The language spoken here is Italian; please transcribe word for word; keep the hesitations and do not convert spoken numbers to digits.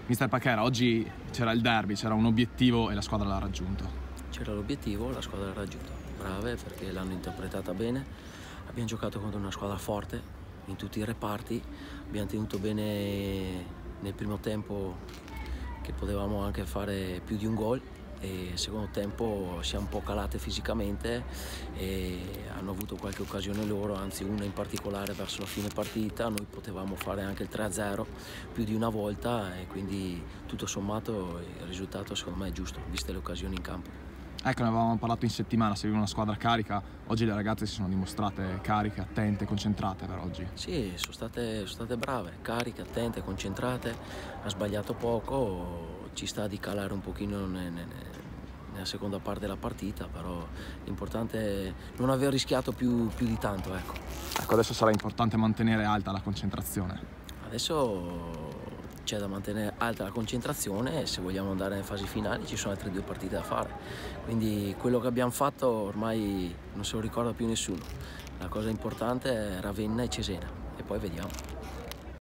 Mister Pachera, oggi c'era il derby, c'era un obiettivo e la squadra l'ha raggiunto. C'era l'obiettivo, la squadra l'ha raggiunto. Brave perché l'hanno interpretata bene. Abbiamo giocato contro una squadra forte in tutti i reparti. Abbiamo tenuto bene nel primo tempo, che potevamo anche fare più di un gol, e nel secondo tempo siamo un po' calate fisicamente e hanno avuto qualche occasione loro, anzi una in particolare verso la fine partita. Noi potevamo fare anche il tre a zero più di una volta e quindi tutto sommato il risultato secondo me è giusto, viste le occasioni in campo. Ecco, ne avevamo parlato in settimana, seguiva una squadra carica. Oggi le ragazze si sono dimostrate cariche, attente, concentrate per oggi. Sì, sono state, sono state brave, cariche, attente, concentrate, ha sbagliato poco, ci sta di calare un pochino ne, ne, nella seconda parte della partita, però l'importante è non aver rischiato più, più di tanto. Ecco. Ecco, adesso sarà importante mantenere alta la concentrazione. Adesso c'è da mantenere alta la concentrazione e se vogliamo andare nelle fasi finali ci sono altre due partite da fare, quindi quello che abbiamo fatto ormai non se lo ricorda più nessuno. La cosa importante è Ravenna e Cesena e poi vediamo.